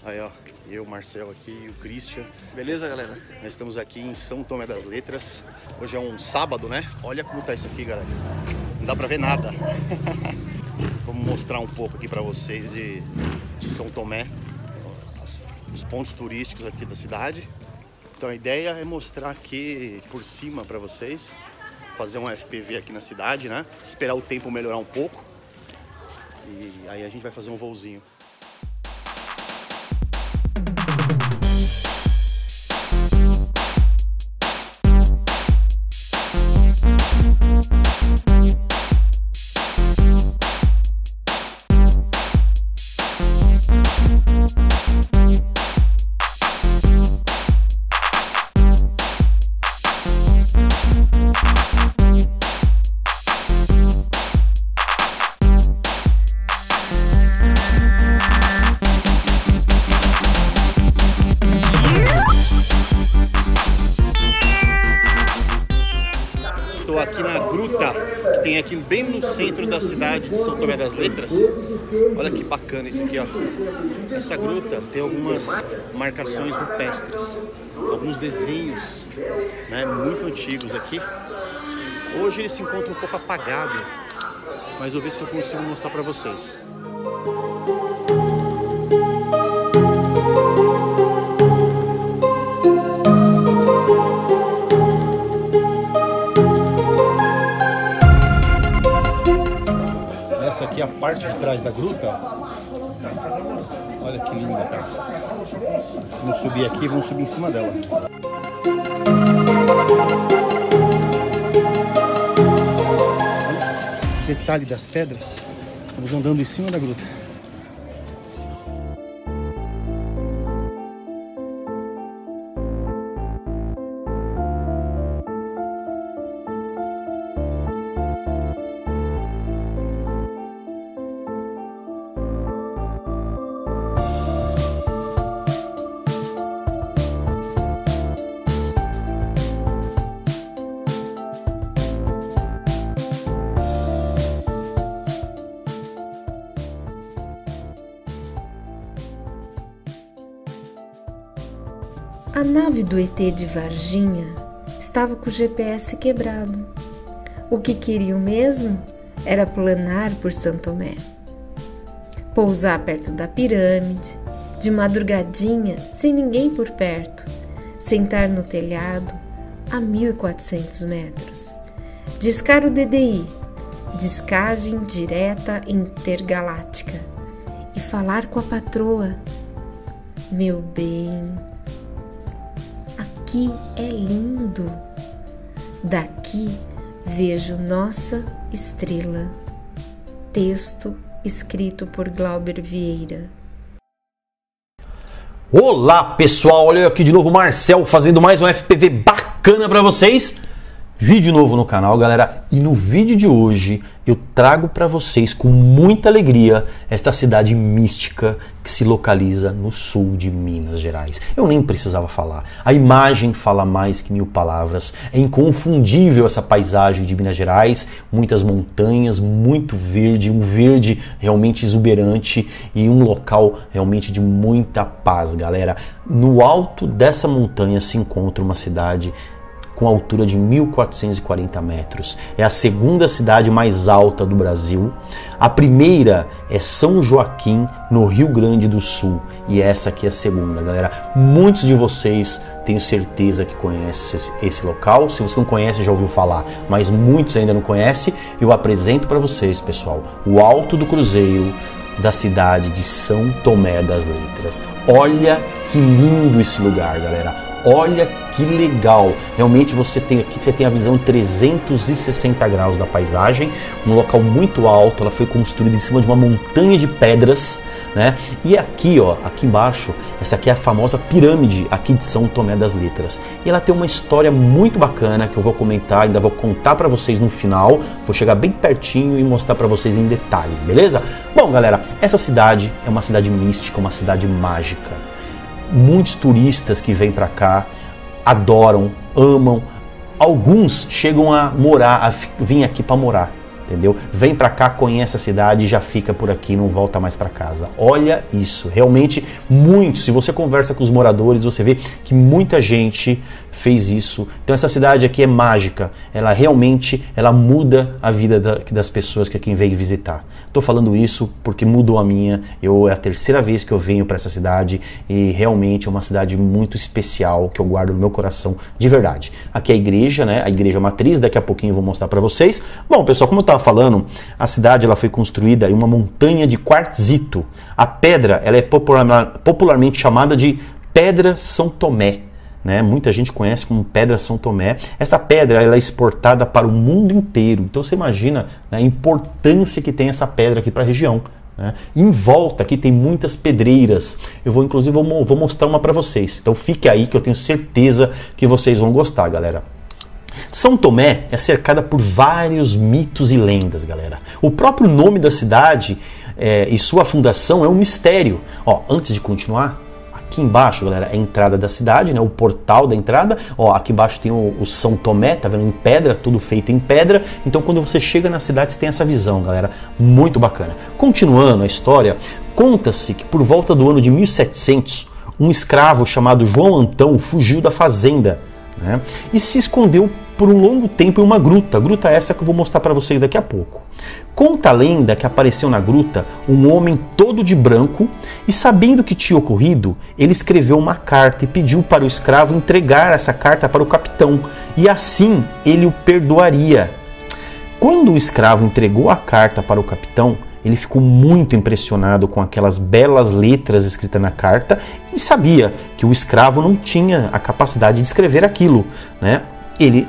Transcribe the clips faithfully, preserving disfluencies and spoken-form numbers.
Aí, ó, eu, o Marcel aqui e o Christian. Beleza, galera? Nós estamos aqui em São Tomé das Letras. Hoje é um sábado, né? Olha como tá isso aqui, galera. Não dá pra ver nada. Vamos mostrar um pouco aqui pra vocês de, de São Tomé. As, os pontos turísticos aqui da cidade. Então a ideia é mostrar aqui por cima pra vocês. Fazer um F P V aqui na cidade, né? Esperar o tempo melhorar um pouco. E aí a gente vai fazer um voozinho. Estou aqui na gruta, que tem aqui bem no centro da cidade de São Tomé das Letras. Olha que bacana isso aqui, ó. Essa gruta tem algumas marcações rupestres, alguns desenhos, né, muito antigos aqui. Hoje ele se encontra um pouco apagado, mas eu vou ver se eu consigo mostrar para vocês. Essa aqui é a parte de trás da gruta. Olha que linda, cara. Vamos subir aqui, vamos subir em cima dela. Detalhe das pedras. Estamos andando em cima da gruta. A nave do E T de Varginha estava com o G P S quebrado. O que queriam mesmo era planar por São Tomé, pousar perto da pirâmide, de madrugadinha, sem ninguém por perto, sentar no telhado a mil e quatrocentos metros, discar o D D I, discagem direta intergaláctica, e falar com a patroa: meu bem, aqui é lindo. Daqui vejo nossa estrela. Texto escrito por Glauber Vieira. Olá pessoal, olha eu aqui de novo, Marcel, fazendo mais um F P V bacana para vocês. Vídeo novo no canal, galera, e no vídeo de hoje eu trago para vocês com muita alegria esta cidade mística que se localiza no sul de Minas Gerais. Eu nem precisava falar, a imagem fala mais que mil palavras, é inconfundível essa paisagem de Minas Gerais, muitas montanhas, muito verde, um verde realmente exuberante e um local realmente de muita paz, galera. No alto dessa montanha se encontra uma cidade com altura de mil quatrocentos e quarenta metros. É a segunda cidade mais alta do Brasil. A primeira é São Joaquim, no Rio Grande do Sul. E essa aqui é a segunda, galera. Muitos de vocês, tenho certeza que conhecem esse local. Se você não conhece, já ouviu falar, mas muitos ainda não conhecem. Eu apresento para vocês, pessoal, o Alto do Cruzeiro da cidade de São Tomé das Letras. Olha que lindo esse lugar, galera. Olha que legal, realmente você tem aqui, você tem a visão trezentos e sessenta graus da paisagem, um local muito alto, ela foi construída em cima de uma montanha de pedras, né? E aqui, ó, aqui embaixo, essa aqui é a famosa pirâmide aqui de São Tomé das Letras. E ela tem uma história muito bacana que eu vou comentar, ainda vou contar para vocês no final, vou chegar bem pertinho e mostrar para vocês em detalhes, beleza? Bom, galera, essa cidade é uma cidade mística, uma cidade mágica. Muitos turistas que vêm para cá adoram, amam. Alguns chegam a morar, a vir aqui para morar. entendeu? Vem pra cá, conhece a cidade e já fica por aqui, não volta mais pra casa. Olha isso, realmente muito. Se você conversa com os moradores, você vê que muita gente fez isso. Então essa cidade aqui é mágica, ela realmente ela muda a vida da, das pessoas que aqui vem visitar. Tô falando isso porque mudou a minha. Eu é a terceira vez que eu venho para essa cidade e realmente é uma cidade muito especial que eu guardo no meu coração de verdade. Aqui é a igreja, né? A igreja matriz. Daqui a pouquinho eu vou mostrar para vocês. Bom, pessoal, como eu estava falando, a cidade ela foi construída em uma montanha de quartzito. A pedra ela é popular, popularmente chamada de Pedra São Tomé. Né? Muita gente conhece como Pedra São Tomé. Essa pedra ela é exportada para o mundo inteiro. Então você imagina, né, a importância que tem essa pedra aqui para a região. Né? Em volta aqui tem muitas pedreiras. Eu vou inclusive vou, vou mostrar uma para vocês. Então fique aí que eu tenho certeza que vocês vão gostar, galera. São Tomé é cercada por vários mitos e lendas, galera. O próprio nome da cidade é, e sua fundação é um mistério. Ó, antes de continuar, aqui embaixo, galera, é a entrada da cidade, né? O portal da entrada. Ó, aqui embaixo tem o, o São Tomé, tá vendo? Em pedra, tudo feito em pedra. Então, quando você chega na cidade, você tem essa visão, galera. Muito bacana. Continuando a história, conta-se que por volta do ano de mil e setecentos, um escravo chamado João Antão fugiu da fazenda, né? E se escondeu por um longo tempo em uma gruta. Gruta essa que eu vou mostrar para vocês daqui a pouco. Conta a lenda que apareceu na gruta um homem todo de branco e, sabendo o que tinha ocorrido, ele escreveu uma carta e pediu para o escravo entregar essa carta para o capitão e assim ele o perdoaria. Quando o escravo entregou a carta para o capitão, ele ficou muito impressionado com aquelas belas letras escritas na carta e sabia que o escravo não tinha a capacidade de escrever aquilo, né? Ele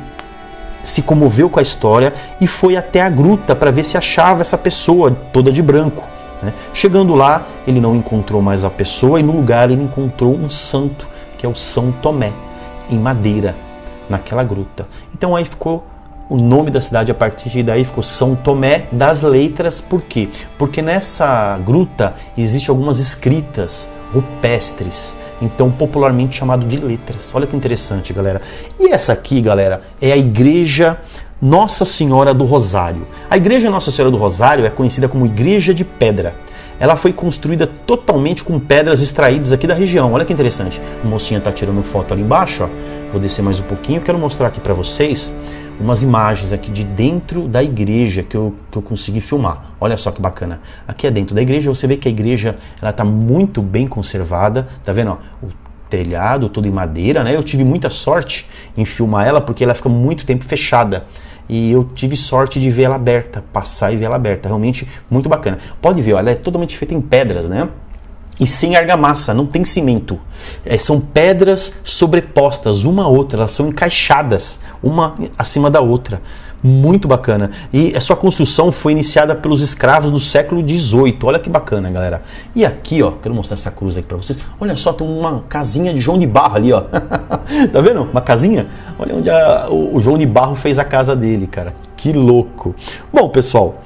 se comoveu com a história e foi até a gruta para ver se achava essa pessoa toda de branco, né? Chegando lá, ele não encontrou mais a pessoa e no lugar ele encontrou um santo, que é o São Tomé, em madeira, naquela gruta. Então aí ficou o nome da cidade, a partir daí ficou São Tomé das Letras. Por quê? Porque nessa gruta existem algumas escritas rupestres, então popularmente chamado de letras. Olha que interessante, galera. E essa aqui, galera, é a igreja Nossa Senhora do Rosário. A igreja Nossa Senhora do Rosário é conhecida como Igreja de Pedra. Ela foi construída totalmente com pedras extraídas aqui da região. Olha que interessante. O mocinho tá tirando foto ali embaixo, ó. Vou descer mais um pouquinho, quero mostrar aqui para vocês umas imagens aqui de dentro da igreja que eu, que eu consegui filmar. Olha só que bacana. Aqui é dentro da igreja, você vê que a igreja ela tá muito bem conservada. Tá vendo? Ó, o telhado todo em madeira, né? Eu tive muita sorte em filmar ela porque ela fica muito tempo fechada. E eu tive sorte de ver ela aberta, passar e ver ela aberta. Realmente muito bacana. Pode ver, ó, ela é totalmente feita em pedras, né? E sem argamassa, não tem cimento. É, são pedras sobrepostas, uma a outra, elas são encaixadas, uma acima da outra. Muito bacana. E a sua construção foi iniciada pelos escravos no século dezoito. Olha que bacana, galera. E aqui, ó, quero mostrar essa cruz aqui pra vocês. Olha só, tem uma casinha de João de Barro ali, ó. Tá vendo? Uma casinha? Olha onde a, o, o João de Barro fez a casa dele, cara. Que louco. Bom, pessoal,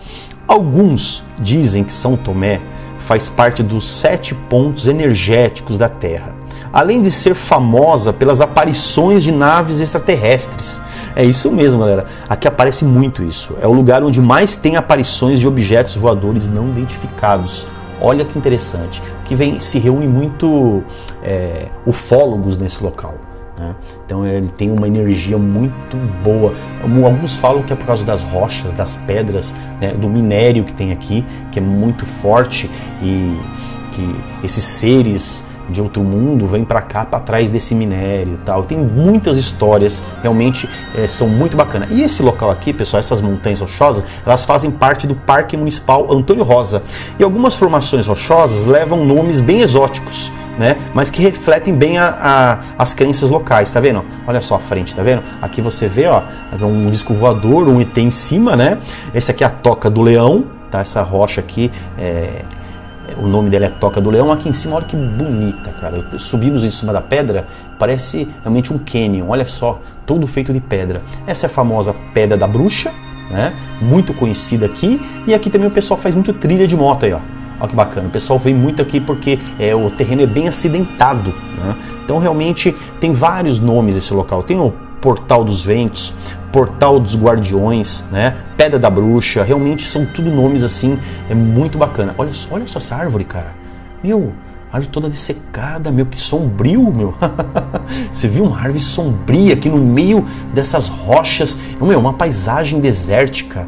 alguns dizem que São Tomé faz parte dos sete pontos energéticos da Terra, além de ser famosa pelas aparições de naves extraterrestres. É isso mesmo, galera. Aqui aparece muito isso. É o lugar onde mais tem aparições de objetos voadores não identificados. Olha que interessante. Que vem, se reúne muito é, ufólogos nesse local, né? Então ele tem uma energia muito boa. Alguns falam que é por causa das rochas, das pedras, né, do minério que tem aqui, que é muito forte e que esses seres de outro mundo vêm para cá, para trás desse minério e tal. Tem muitas histórias, realmente é, são muito bacanas. E esse local aqui, pessoal, essas montanhas rochosas, elas fazem parte do Parque Municipal Antônio Rosa. E algumas formações rochosas levam nomes bem exóticos, né? Mas que refletem bem a, a, as crenças locais, tá vendo? Olha só a frente, tá vendo? Aqui você vê, ó, um disco voador, um E T em cima, né? Esse aqui é a Toca do Leão, tá? Essa rocha aqui é... o nome dela é Toca do Leão. Aqui em cima, olha que bonita, cara. Subimos em cima da pedra, parece realmente um canyon. Olha só, todo feito de pedra. Essa é a famosa Pedra da Bruxa, né? Muito conhecida aqui. E aqui também o pessoal faz muito trilha de moto aí, ó. Olha que bacana. O pessoal vem muito aqui porque é, o terreno é bem acidentado, né? Então realmente tem vários nomes esse local. Tem o Portal dos Ventos, Portal dos Guardiões, né? Pedra da Bruxa, realmente são tudo nomes assim, é muito bacana. Olha só, olha só essa árvore, cara. Meu, árvore toda dessecada, meu, que sombrio, meu. Você viu uma árvore sombria aqui no meio dessas rochas, meu, uma paisagem desértica,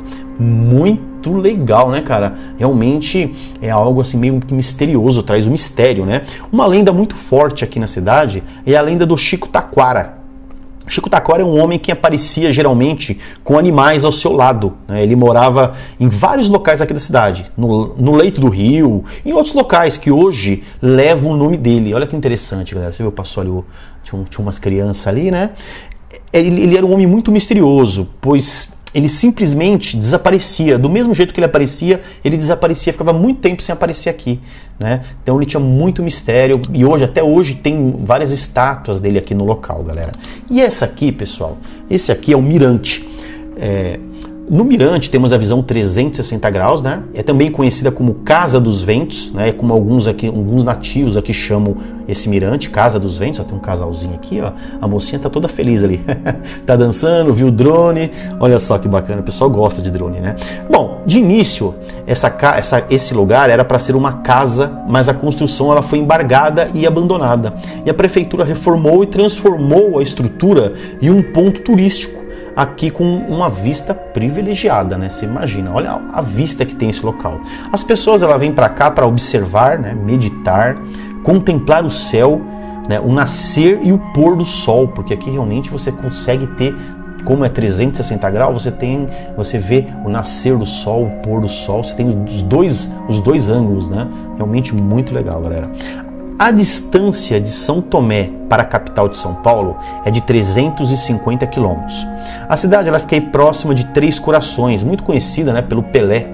muito legal, né, cara? Realmente é algo assim meio que misterioso, traz um mistério, né? Uma lenda muito forte aqui na cidade é a lenda do Chico Taquara. Chico Taquara é um homem que aparecia geralmente com animais ao seu lado, né? Ele morava em vários locais aqui da cidade, no, no leito do rio, em outros locais que hoje levam o nome dele. Olha que interessante, galera. Você viu, passou ali, o, tinha, um, tinha umas crianças ali, né? Ele, ele era um homem muito misterioso, pois ele simplesmente desaparecia. Do mesmo jeito que ele aparecia, ele desaparecia, ficava muito tempo sem aparecer aqui, né? Então ele tinha muito mistério e hoje, até hoje, tem várias estátuas dele aqui no local, galera. E essa aqui, pessoal, esse aqui é o mirante. É, no mirante temos a visão trezentos e sessenta graus, né? É também conhecida como Casa dos Ventos, né? Como alguns aqui, alguns nativos aqui chamam esse mirante, Casa dos Ventos. Ó, tem um casalzinho aqui, ó. A mocinha tá toda feliz ali. Tá dançando, viu o drone. Olha só que bacana, o pessoal gosta de drone, né? Bom, de início, essa, essa, esse lugar era para ser uma casa, mas a construção ela foi embargada e abandonada. E a prefeitura reformou e transformou a estrutura em um ponto turístico, aqui com uma vista privilegiada, né? Você imagina, olha a vista que tem esse local. As pessoas elas vêm para cá para observar, né? Meditar, contemplar o céu, né? O nascer e o pôr do sol, porque aqui realmente você consegue ter, como é trezentos e sessenta graus, você tem, você vê o nascer do sol, o pôr do sol, você tem os dois, os dois ângulos, né? Realmente muito legal, galera. A distância de São Tomé para a capital de São Paulo é de trezentos e cinquenta quilômetros. A cidade ela fica aí próxima de Três Corações, muito conhecida, né, pelo Pelé.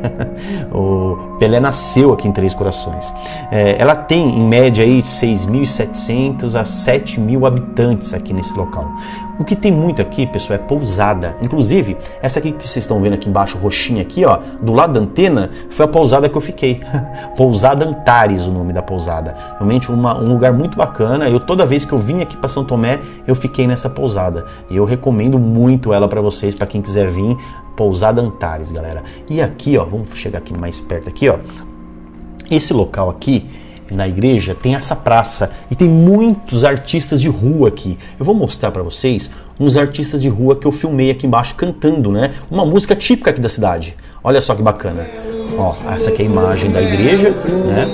O Pelé nasceu aqui em Três Corações. É, ela tem, em média, aí, seis mil e setecentos a sete mil habitantes aqui nesse local. O que tem muito aqui, pessoal, é pousada. Inclusive, essa aqui que vocês estão vendo aqui embaixo, roxinha aqui, ó, do lado da antena, foi a pousada que eu fiquei. Pousada Antares, o nome da pousada. Realmente uma, um lugar muito bacana. Eu, toda vez que eu vim aqui para São Tomé, eu fiquei nessa pousada. E eu recomendo muito ela para vocês, para quem quiser vir. Pousada Antares, galera. E aqui, ó, vamos chegar aqui mais perto aqui, ó. Esse local aqui, na igreja, tem essa praça e tem muitos artistas de rua aqui. Eu vou mostrar para vocês uns artistas de rua que eu filmei aqui embaixo cantando, né? Uma música típica aqui da cidade. Olha só que bacana. Ó, essa aqui é a imagem da igreja, né?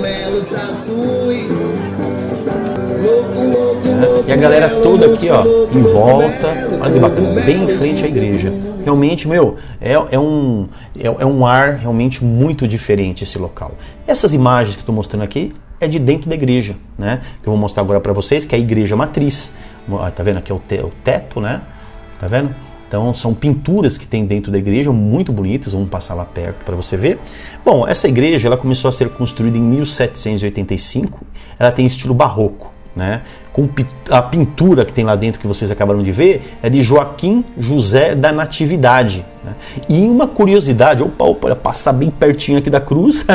E a galera toda aqui, ó, em volta. Olha que bacana, bem em frente à igreja. Realmente, meu, é, é, um, é, é um ar realmente muito diferente esse local. Essas imagens que estou mostrando aqui é de dentro da igreja, né? Que eu vou mostrar agora para vocês, que é a igreja matriz. Tá vendo aqui é o, te, o teto, né? Tá vendo? Então são pinturas que tem dentro da igreja, muito bonitas. Vamos passar lá perto para você ver. Bom, essa igreja ela começou a ser construída em mil setecentos e oitenta e cinco. Ela tem estilo barroco, né? Com a pintura que tem lá dentro que vocês acabaram de ver é de Joaquim José da Natividade, né? E uma curiosidade, opa, opa, passar bem pertinho aqui da cruz,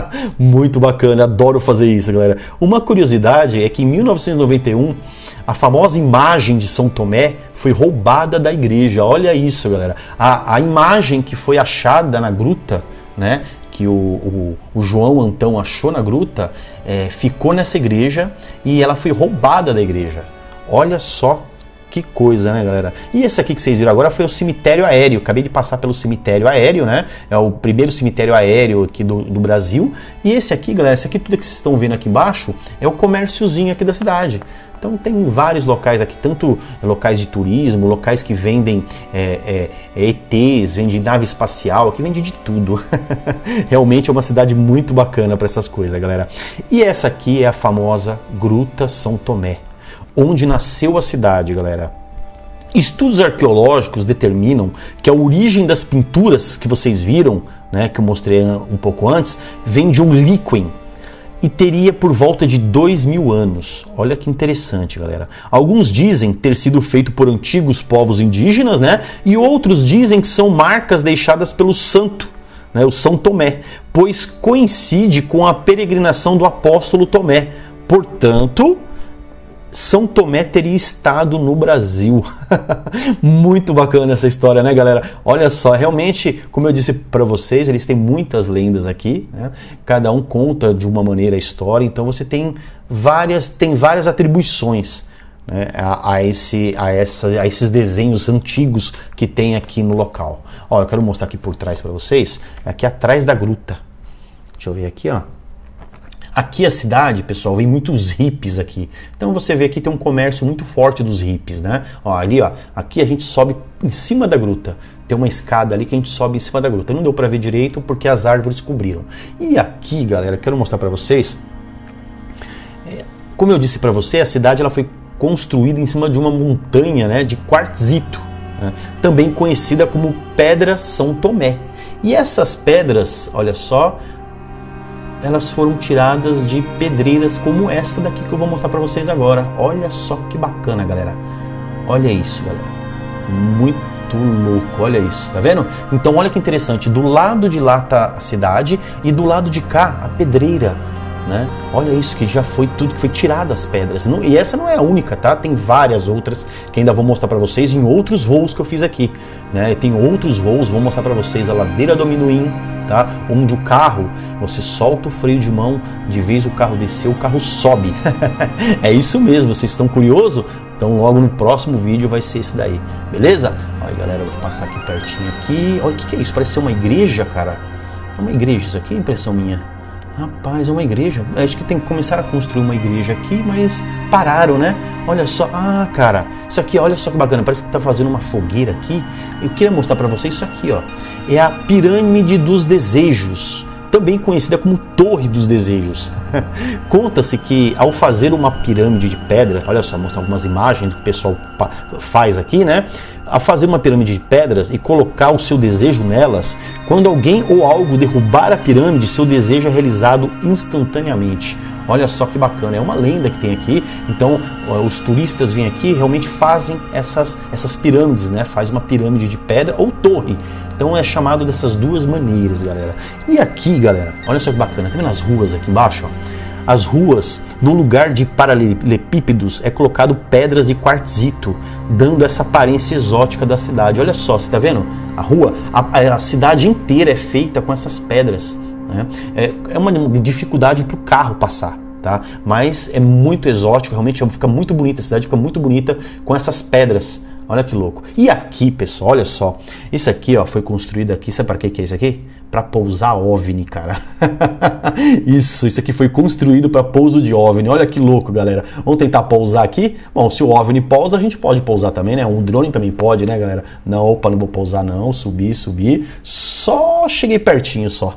muito bacana, adoro fazer isso, galera. Uma curiosidade é que em mil novecentos e noventa e um a famosa imagem de São Tomé foi roubada da igreja. Olha isso, galera. A, a imagem que foi achada na gruta, né? Que o, o, o João Antão achou na gruta, é, ficou nessa igreja e ela foi roubada da igreja. Olha só que coisa, né, galera? E esse aqui que vocês viram agora foi o cemitério aéreo. Acabei de passar pelo cemitério aéreo, né? É o primeiro cemitério aéreo aqui do, do Brasil. E esse aqui, galera, esse aqui tudo que vocês estão vendo aqui embaixo é o comérciozinho aqui da cidade. Então tem vários locais aqui, tanto locais de turismo, locais que vendem é, é, E Tês, vendem nave espacial, aqui vende de tudo. Realmente é uma cidade muito bacana para essas coisas, galera. E essa aqui é a famosa Gruta São Tomé, onde nasceu a cidade, galera. Estudos arqueológicos determinam que a origem das pinturas que vocês viram, né, que eu mostrei um pouco antes, vem de um líquen. E teria por volta de dois mil anos. Olha que interessante, galera. Alguns dizem ter sido feito por antigos povos indígenas, né? E outros dizem que são marcas deixadas pelo santo, né? O São Tomé, pois coincide com a peregrinação do apóstolo Tomé. Portanto, São Tomé teria estado no Brasil. Muito bacana essa história, né, galera? Olha só, realmente, como eu disse para vocês, eles têm muitas lendas aqui, né? Cada um conta de uma maneira a história, então você tem várias, tem várias atribuições, né, a, a, esse, a, essa, a esses desenhos antigos que tem aqui no local. Ó, eu quero mostrar aqui por trás para vocês, aqui atrás da gruta. Deixa eu ver aqui, ó. Aqui a cidade, pessoal, vem muitos hippies aqui. Então você vê aqui tem um comércio muito forte dos hippies, né? Ó, ali, ó, aqui a gente sobe em cima da gruta. Tem uma escada ali que a gente sobe em cima da gruta. Não deu para ver direito porque as árvores cobriram. E aqui, galera, quero mostrar para vocês. É, como eu disse para você, a cidade ela foi construída em cima de uma montanha, né, de quartzito, né? Também conhecida como Pedra São Tomé. E essas pedras, olha só, elas foram tiradas de pedreiras como esta daqui que eu vou mostrar para vocês agora. Olha só que bacana, galera. Olha isso, galera. Muito louco, olha isso, tá vendo? Então olha que interessante, do lado de lá tá a cidade e do lado de cá a pedreira, né? Olha isso, que já foi tudo que foi tirado as pedras. E essa não é a única, tá? Tem várias outras que ainda vou mostrar para vocês em outros voos que eu fiz aqui, né? Tem outros voos, vou mostrar para vocês a ladeira do amendoim, tá? Onde o carro, você solta o freio de mão, de vez o carro descer, o carro sobe. É isso mesmo, vocês estão curiosos? Então logo no próximo vídeo vai ser esse daí, beleza? Olha, galera, eu vou passar aqui pertinho aqui. Olha, o que, que é isso? Parece ser uma igreja, cara. É uma igreja, isso aqui é impressão minha. Rapaz, é uma igreja. Acho que tem que começar a construir uma igreja aqui, mas pararam, né? Olha só, ah, cara, isso aqui, olha só que bacana, parece que tá fazendo uma fogueira aqui. Eu queria mostrar para vocês isso aqui, ó. É a Pirâmide dos Desejos, também conhecida como Torre dos Desejos. Conta-se que ao fazer uma pirâmide de pedra, olha só, mostrar algumas imagens do que o pessoal faz aqui, né? Ao fazer uma pirâmide de pedras e colocar o seu desejo nelas, quando alguém ou algo derrubar a pirâmide, seu desejo é realizado instantaneamente. Olha só que bacana, é uma lenda que tem aqui. Então os turistas vêm aqui e realmente fazem essas, essas pirâmides, né? Faz uma pirâmide de pedra ou torre. Então é chamado dessas duas maneiras, galera. E aqui, galera, olha só que bacana, tá vendo as ruas aqui embaixo, ó? As ruas, no lugar de paralelepípedos, é colocado pedras de quartzito, dando essa aparência exótica da cidade. Olha só, você tá vendo? A rua, a, a cidade inteira é feita com essas pedras, né? É, é uma dificuldade para o carro passar, tá? Mas é muito exótico, realmente fica muito bonita, a cidade fica muito bonita com essas pedras. Olha que louco. E aqui, pessoal, olha só. Isso aqui, ó, foi construído aqui. Sabe para que que é isso aqui? Para pousar OVNI, cara. Isso, isso aqui foi construído para pouso de OVNI. Olha que louco, galera. Vamos tentar pousar aqui? Bom, se o OVNI pousa, a gente pode pousar também, né? Um drone também pode, né, galera? Não, opa, não vou pousar não. Subir, subir. Só cheguei pertinho, só.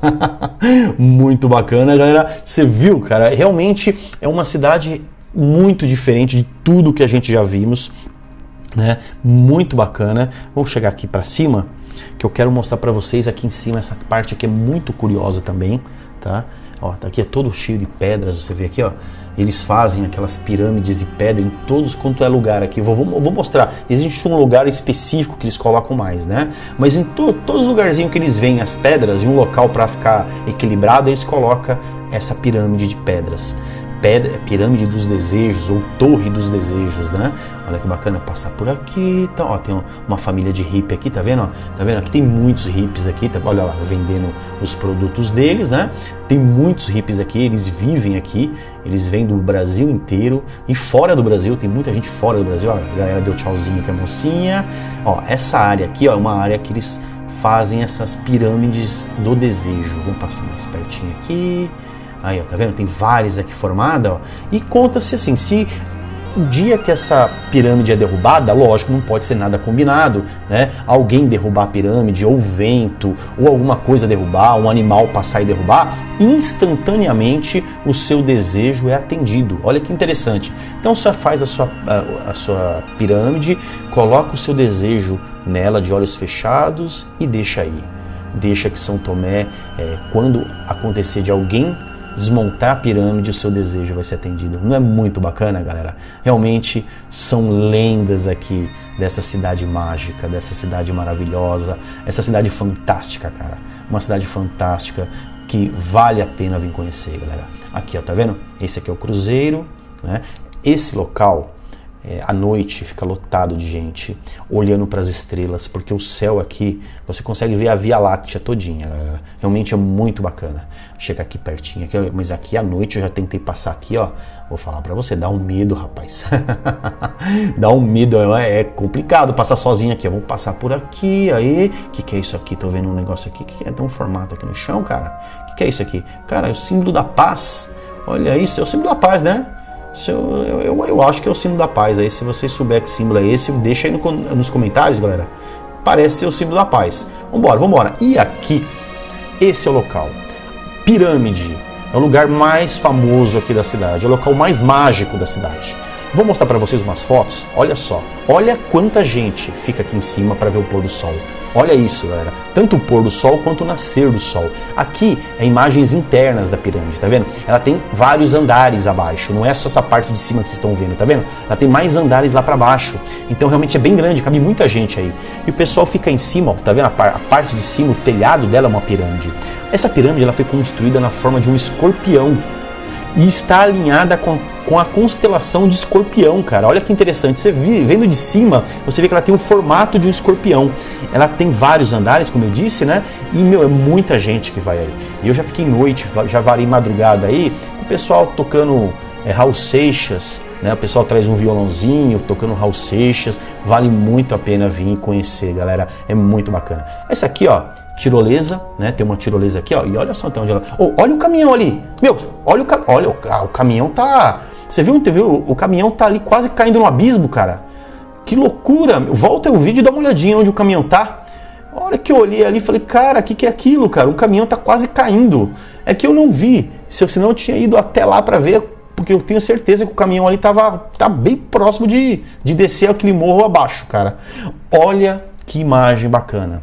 Muito bacana, galera. Você viu, cara? Realmente é uma cidade muito diferente de tudo que a gente já vimos, né? Muito bacana. Vamos chegar aqui para cima, que eu quero mostrar para vocês aqui em cima. Essa parte aqui é muito curiosa também, tá? Ó, aqui é todo cheio de pedras, você vê aqui, ó. Eles fazem aquelas pirâmides de pedra em todos quanto é lugar aqui. Vou, vou, vou mostrar. Existe um lugar específico que eles colocam mais, né? Mas em to, todos os lugarzinhos que eles veem as pedras, em um local para ficar equilibrado, eles colocam essa pirâmide de pedras. Pedra, pirâmide dos desejos ou torre dos desejos, né? Olha que bacana passar por aqui. Então, ó, tem uma família de hippie aqui, tá vendo? Ó? Tá vendo? Aqui tem muitos hippies aqui, tá? Olha lá, vendendo os produtos deles, né? Tem muitos hippies aqui, eles vivem aqui, eles vêm do Brasil inteiro e fora do Brasil, tem muita gente fora do Brasil. Ó, a galera deu tchauzinho aqui, a mocinha. Ó, essa área aqui, ó, é uma área que eles fazem essas pirâmides do desejo. Vamos passar mais pertinho aqui. Aí, ó, tá vendo? Tem várias aqui formadas, ó. E conta-se assim, se o dia que essa pirâmide é derrubada, lógico, não pode ser nada combinado, né? Alguém derrubar a pirâmide, ou vento, ou alguma coisa derrubar, um animal passar e derrubar, instantaneamente o seu desejo é atendido. Olha que interessante. Então você faz a sua, a, a sua pirâmide, coloca o seu desejo nela de olhos fechados e deixa aí. Deixa que São Tomé, é, quando acontecer de alguém desmontar a pirâmide, o seu desejo vai ser atendido. Não é muito bacana, galera? Realmente são lendas aqui dessa cidade mágica, dessa cidade maravilhosa, essa cidade fantástica, cara. Uma cidade fantástica que vale a pena vir conhecer, galera. Aqui, ó, tá vendo? Esse aqui é o cruzeiro, né? Esse local É, à noite fica lotado de gente olhando para as estrelas, porque o céu aqui, você consegue ver a Via Láctea todinha. Realmente é muito bacana. Chega aqui pertinho, aqui, mas aqui à noite eu já tentei passar aqui, ó. Vou falar para você, dá um medo, rapaz. Dá um medo, é complicado passar sozinho aqui. Vamos passar por aqui, aí. O que, que é isso aqui? Tô vendo um negócio aqui. O que, que é? Tem um formato aqui no chão, cara. O que, que é isso aqui? Cara, é o símbolo da paz. Olha isso, é o símbolo da paz, né? Eu, eu, eu, eu acho que é o símbolo da paz. Aí se vocês souberem que símbolo é esse, deixa aí no, nos comentários, galera. Parece ser o símbolo da paz. Vambora, vambora. E aqui, esse é o local. Pirâmide. É o lugar mais famoso aqui da cidade. É o local mais mágico da cidade. Vou mostrar para vocês umas fotos. Olha só. Olha quanta gente fica aqui em cima para ver o pôr do sol. Olha isso, galera. Tanto o pôr do sol quanto o nascer do sol. Aqui é imagens internas da pirâmide, tá vendo? Ela tem vários andares abaixo. Não é só essa parte de cima que vocês estão vendo, tá vendo? Ela tem mais andares lá para baixo. Então realmente é bem grande, cabe muita gente aí. E o pessoal fica em cima, ó, tá vendo? A, par a parte de cima, o telhado dela é uma pirâmide. Essa pirâmide ela foi construída na forma de um escorpião. E está alinhada com, com a constelação de escorpião, cara. Olha que interessante. Você vê, vendo de cima, você vê que ela tem o formato de um escorpião. Ela tem vários andares, como eu disse, né? E, meu, é muita gente que vai aí. E eu já fiquei noite, já varei madrugada aí, o pessoal tocando é, Raul Seixas, né? O pessoal traz um violãozinho, tocando Raul Seixas. Vale muito a pena vir conhecer, galera. É muito bacana. Essa aqui, ó, tirolesa, né? Tem uma tirolesa aqui, ó. E olha só até onde ela... Oh, olha o caminhão ali. Meu, olha o, ca... olha, o... Ah, o caminhão tá... Você viu, você viu? O caminhão tá ali quase caindo no abismo, cara. Que loucura. Volta o vídeo e dá uma olhadinha onde o caminhão tá. A hora que eu olhei ali, falei, cara, o que, que é aquilo, cara? O caminhão tá quase caindo. É que eu não vi. Se, senão eu tinha ido até lá para ver, porque eu tenho certeza que o caminhão ali tava tá bem próximo de, de descer aquele morro abaixo, cara. Olha que imagem bacana.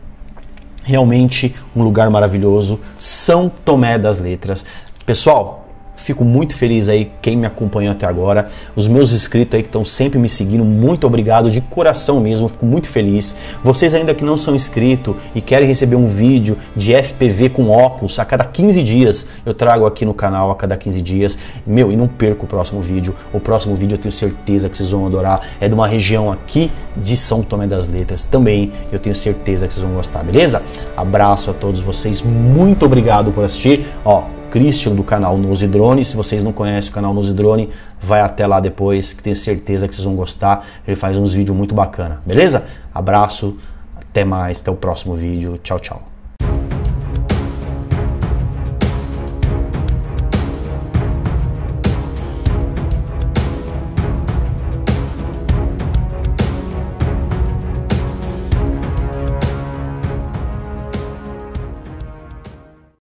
Realmente um lugar maravilhoso, São Tomé das Letras. Pessoal, fico muito feliz aí quem me acompanhou até agora, os meus inscritos aí que estão sempre me seguindo, muito obrigado de coração mesmo, fico muito feliz. Vocês ainda que não são inscritos e querem receber um vídeo de F P V com óculos a cada quinze dias, eu trago aqui no canal a cada quinze dias. Meu, e não perca o próximo vídeo. O próximo vídeo eu tenho certeza que vocês vão adorar. É de uma região aqui de São Tomé das Letras também. Eu tenho certeza que vocês vão gostar, beleza? Abraço a todos vocês, muito obrigado por assistir. Ó, Christian do canal Nose Drone. Se vocês não conhecem o canal Nose Drone, vai até lá depois, que tenho certeza que vocês vão gostar. Ele faz uns vídeos muito bacana, beleza? Abraço, até mais, até o próximo vídeo. Tchau, tchau.